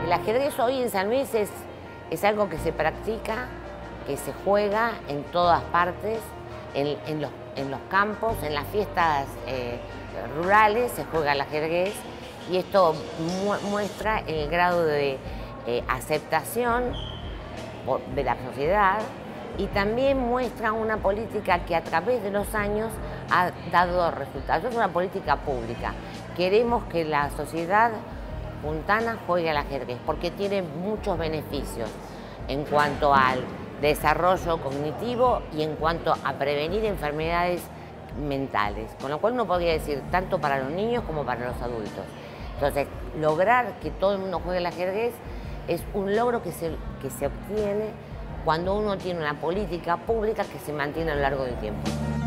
El ajedrez hoy en San Luis es algo que se practica, que se juega en todas partes, en los campos, en las fiestas rurales se juega el ajedrez, y esto muestra el grado de aceptación de la sociedad, y también muestra una política que a través de los años ha dado resultados. Es una política pública. Queremos que la sociedad puntana juegue al ajedrez porque tiene muchos beneficios en cuanto al desarrollo cognitivo y en cuanto a prevenir enfermedades mentales, con lo cual uno podría decir tanto para los niños como para los adultos. Entonces, lograr que todo el mundo juegue al ajedrez es un logro que se obtiene cuando uno tiene una política pública que se mantiene a lo largo del tiempo.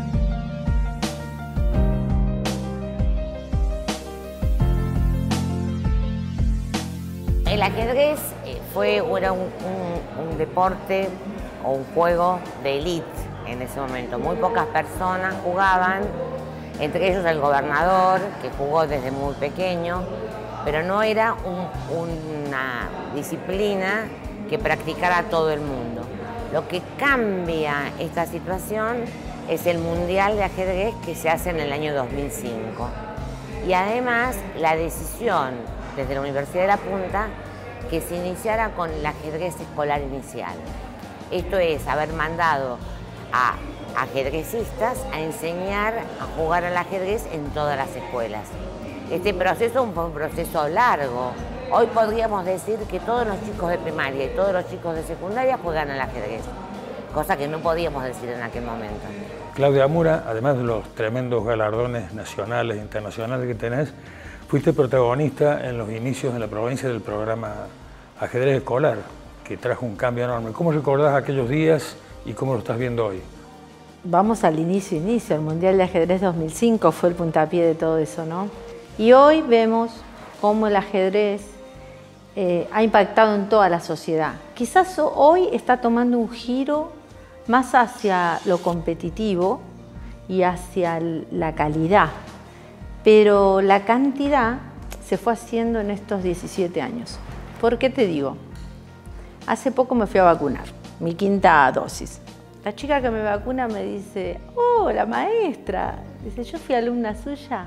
El ajedrez era un deporte o un juego de élite en ese momento. Muy pocas personas jugaban, entre ellos el gobernador, que jugó desde muy pequeño, pero no era una disciplina que practicara todo el mundo. Lo que cambia esta situación es el Mundial de Ajedrez que se hace en el año 2005. Y además la decisión desde la Universidad de La Punta que se iniciara con el ajedrez escolar inicial. Esto es haber mandado a ajedrecistas a enseñar a jugar al ajedrez en todas las escuelas. Este proceso fue un proceso largo. Hoy podríamos decir que todos los chicos de primaria y todos los chicos de secundaria juegan al ajedrez, cosa que no podíamos decir en aquel momento. Claudia Mura, además de los tremendos galardones nacionales e internacionales que tenés, fuiste protagonista en los inicios en la provincia del programa Ajedrez Escolar, que trajo un cambio enorme. ¿Cómo recordás aquellos días y cómo lo estás viendo hoy? Vamos al inicio. El Mundial de Ajedrez 2005 fue el puntapié de todo eso, ¿no? Y hoy vemos cómo el ajedrez ha impactado en toda la sociedad. Quizás hoy está tomando un giro más hacia lo competitivo y hacia la calidad, pero la cantidad se fue haciendo en estos 17 años. ¿Por qué te digo? Hace poco me fui a vacunar, mi 5ª dosis. La chica que me vacuna me dice, oh, la maestra. Dice, yo fui alumna suya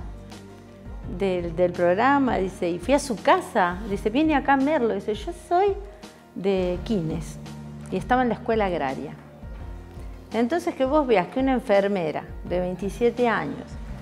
del programa, dice, y fui a su casa. Dice, viene acá a Merlo. Dice, yo soy de Quines y estaba en la escuela agraria. Entonces, que vos veas que una enfermera de 27 años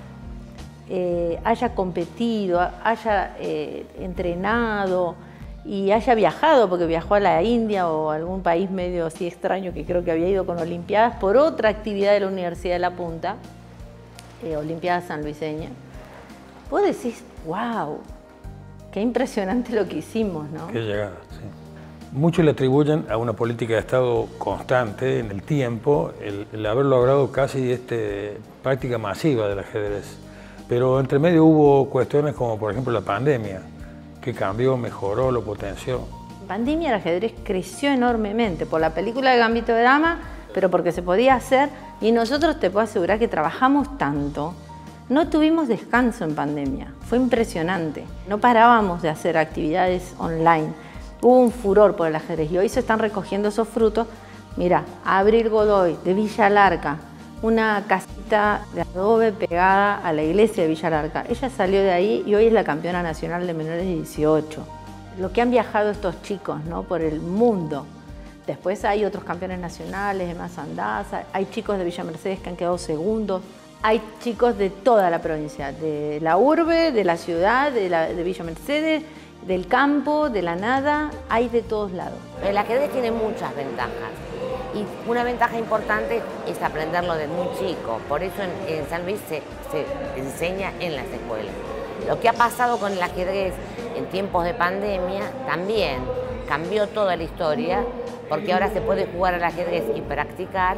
haya competido, haya entrenado y haya viajado, porque viajó a la India o a algún país medio así extraño que creo que había ido con Olimpiadas por otra actividad de la Universidad de La Punta, Olimpiadas sanluiseña. Vos decís, wow, qué impresionante lo que hicimos, ¿no? Qué llegada, sí. Muchos le atribuyen a una política de Estado constante en el tiempo el haber logrado casi práctica masiva del ajedrez. Pero entre medio hubo cuestiones como, por ejemplo, la pandemia, que cambió, mejoró, lo potenció. En pandemia el ajedrez creció enormemente por la película de Gambito de Dama, pero porque se podía hacer, y nosotros te puedo asegurar que trabajamos tanto. No tuvimos descanso en pandemia, fue impresionante. No parábamos de hacer actividades online. Hubo un furor por el ajedrez y hoy se están recogiendo esos frutos. Mira, Abril Godoy de Villa Larca, una casita de adobe pegada a la iglesia de Villa Larca. Ella salió de ahí y hoy es la campeona nacional de menores de 18. Lo que han viajado estos chicos, ¿no?, por el mundo. Después hay otros campeones nacionales, Emma Sandaza, hay chicos de Villa Mercedes que han quedado segundos. Hay chicos de toda la provincia, de la urbe, de la ciudad, de Villa Mercedes, del campo, de la nada, hay de todos lados. El ajedrez tiene muchas ventajas y una ventaja importante es aprenderlo de muy chico. Por eso en San Luis se enseña en las escuelas. Lo que ha pasado con el ajedrez en tiempos de pandemia también cambió toda la historia, porque ahora se puede jugar al ajedrez y practicar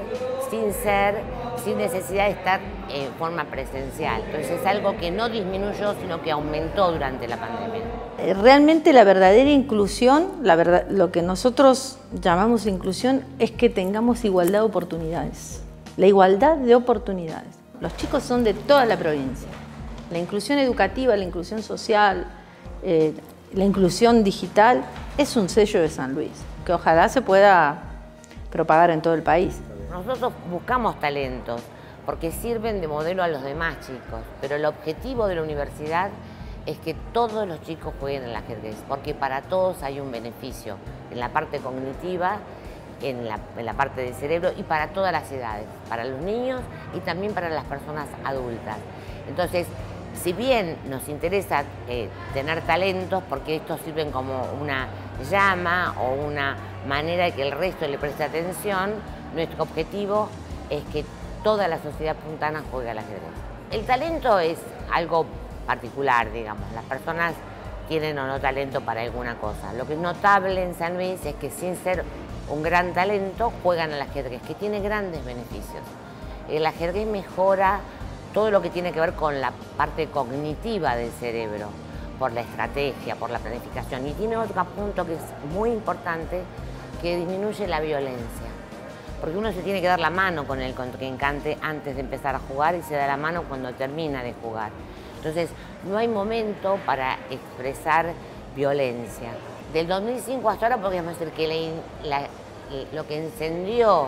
sin necesidad de estar en forma presencial. Entonces es algo que no disminuyó, sino que aumentó durante la pandemia. Realmente la verdadera inclusión, lo que nosotros llamamos inclusión, es que tengamos igualdad de oportunidades. La igualdad de oportunidades. Los chicos son de toda la provincia. La inclusión educativa, la inclusión social, la inclusión digital es un sello de San Luis, que ojalá se pueda propagar en todo el país. Nosotros buscamos talentos porque sirven de modelo a los demás chicos, pero el objetivo de la universidad es que todos los chicos jueguen al ajedrez, porque para todos hay un beneficio en la parte cognitiva, en la parte del cerebro y para todas las edades, para los niños y también para las personas adultas. Entonces, si bien nos interesa tener talentos, porque estos sirven como una llama o una manera de que el resto le preste atención, nuestro objetivo es que toda la sociedad puntana juegue al ajedrez. El talento es algo particular, digamos. Las personas tienen o no talento para alguna cosa. Lo que es notable en San Luis es que sin ser un gran talento juegan al ajedrez, que tiene grandes beneficios. El ajedrez mejora todo lo que tiene que ver con la parte cognitiva del cerebro, por la estrategia, por la planificación. Y tiene otro punto que es muy importante, que disminuye la violencia. Porque uno se tiene que dar la mano con el contrincante antes de empezar a jugar y se da la mano cuando termina de jugar. Entonces, no hay momento para expresar violencia. Del 2005 hasta ahora podríamos decir que lo que encendió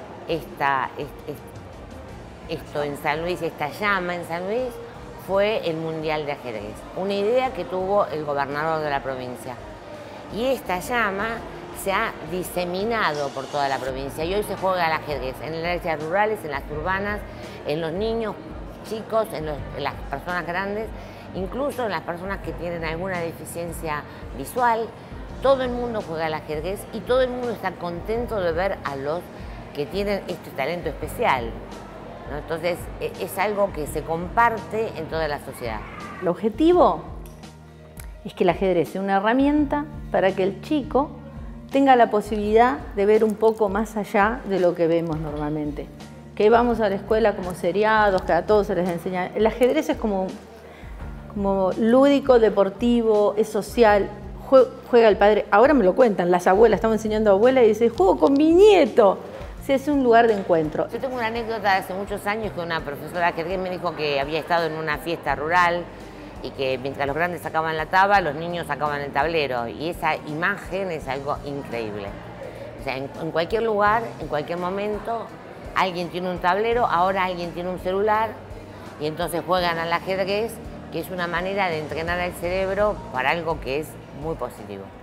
esto en San Luis, esta llama en San Luis, fue el Mundial de Ajedrez. Una idea que tuvo el gobernador de la provincia. Y esta llama se ha diseminado por toda la provincia y hoy se juega al ajedrez en las áreas rurales, en las urbanas, en los niños chicos, en las personas grandes, incluso en las personas que tienen alguna deficiencia visual. Todo el mundo juega al ajedrez y todo el mundo está contento de ver a los que tienen este talento especial, ¿no? Entonces es algo que se comparte en toda la sociedad. El objetivo es que el ajedrez sea una herramienta para que el chico tenga la posibilidad de ver un poco más allá de lo que vemos normalmente. Que vamos a la escuela como seriados, que a todos se les enseña. El ajedrez es como lúdico, deportivo, es social. Juega el padre, ahora me lo cuentan, las abuelas, estamos enseñando a abuelas y dicen, juego con mi nieto. O sea, es un lugar de encuentro. Yo tengo una anécdota de hace muchos años que una profesora de ajedrez me dijo que había estado en una fiesta rural y que mientras los grandes sacaban la taba, los niños sacaban el tablero. Y esa imagen es algo increíble. O sea, en cualquier lugar, en cualquier momento, alguien tiene un tablero, ahora alguien tiene un celular y entonces juegan al ajedrez, que es una manera de entrenar al cerebro para algo que es muy positivo.